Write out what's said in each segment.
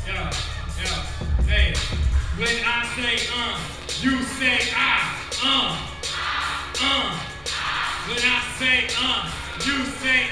Yeah, yeah. Hey, when I say you say When I say you say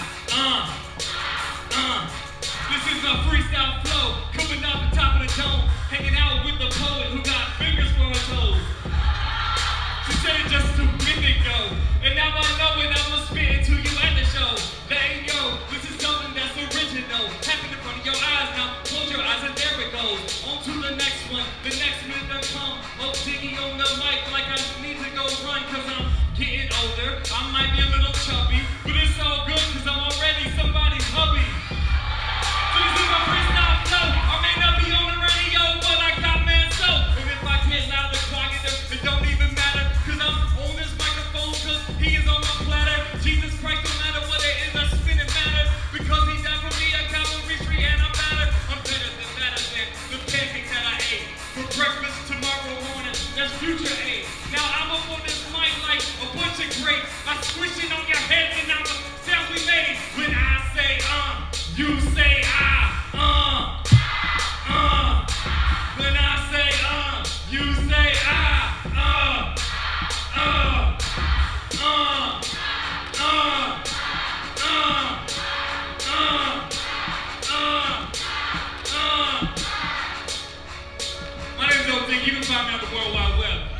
This is a freestyle flow, coming off the top of the dome, hanging out with the poet who got fingers for her toes. She said it just 2 minutes ago, and now I know it, I'ma spit it to you at the show. There you go, this is something that's original, happening in front of your eyes now. Close your eyes and there it goes. On to the next one, the next minute to come. Opdiggy on the mic like I need to go run, cause I'm getting older. I might be a little chubby, but it's all good cause I'm already somebody's hubby. So this is my freestyle flow. I may not be on the radio, but I got man so. And if I get loud and quiet, it don't even matter, cause I'm on this microphone, cause he is on my platter. Jesus Christ, no matter what it is, I spin it matter, because he died for me, I got calories free and I'm better. I'm better than the pancakes that I ate for breakfast tomorrow morning. That's future age. Now I'm up on this mic like a bunch of grapes. I squish it on your head and now the sound we made. When I say you say When I say you say My name's Opdiggy. You can find me on the World Wide Web.